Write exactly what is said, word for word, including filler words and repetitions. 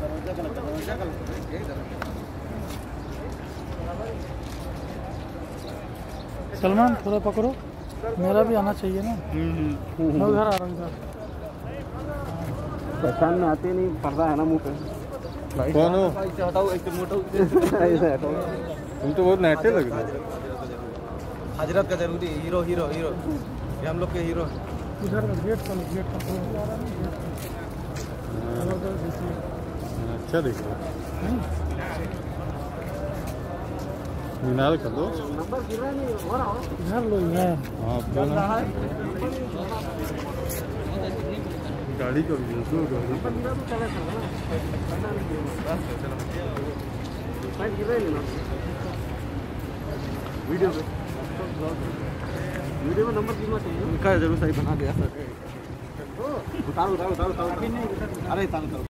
सलमान थोड़ा पकड़ो, मेरा भी आना चाहिए ना। मैं उधर आ रहा हूँ, इधर पहचान में आते नहीं, पर्दा है ना मुँह पे। कौन हो? हटाओ एक मोटा तुम तो बहुत नेटे लग रहे हो। हजरत का जरूरी हीरो हीरो हीरो ये हम लोग के हीरो। उधर गेट पर गेट पर अच्छा दिख रहा है। मीनार कर दो, नंबर गिरा नहीं हो रहा हो। इधर लो यार। हाँ गाड़ी का भी दो गाड़ी वीडियो पे वीडियो में नंबर गिरना चाहिए। उनका जरूर सही बना दिया सर। उतारो उतारो उतारो उतारो। अरे उतारो उतारो।